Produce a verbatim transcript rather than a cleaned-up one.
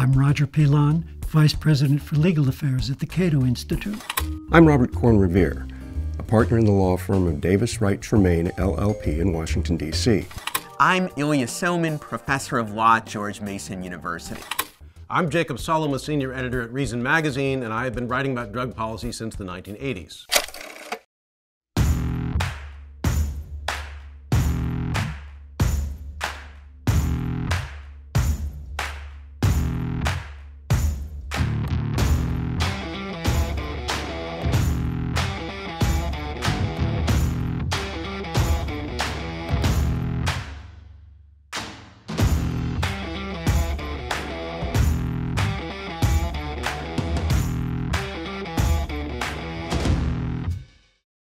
I'm Roger Pilon, Vice President for Legal Affairs at the Cato Institute. I'm Robert Korn Revere, a partner in the law firm of Davis Wright Tremaine, L L P in Washington, D C I'm Ilya Soman, Professor of Law at George Mason University. I'm Jacob Solomon, Senior Editor at Reason Magazine, and I have been writing about drug policy since the nineteen eighties.